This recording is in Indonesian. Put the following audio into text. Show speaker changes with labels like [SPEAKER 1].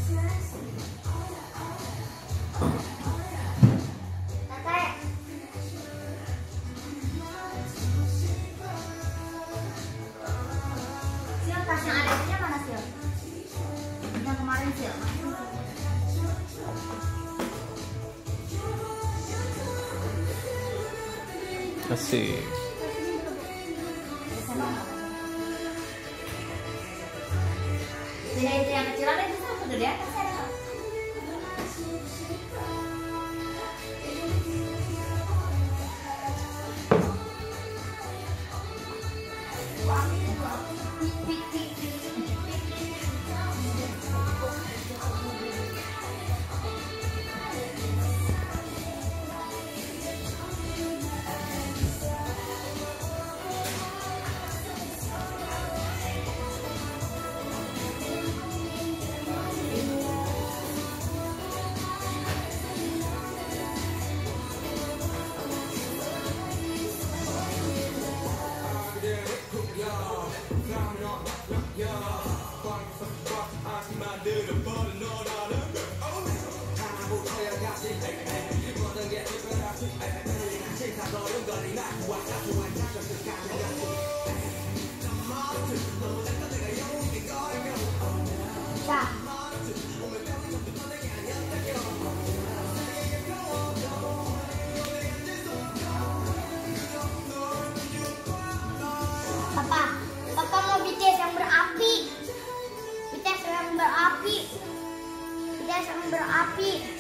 [SPEAKER 1] Tas yang ada punya mana sih? Yang kemarin sih.
[SPEAKER 2] Asik.
[SPEAKER 1] Jadi itu yang kecil ada itu sama kegedean kan saya. Papa mau BTS yang berapi. BTS yang berapi. BTS yang berapi.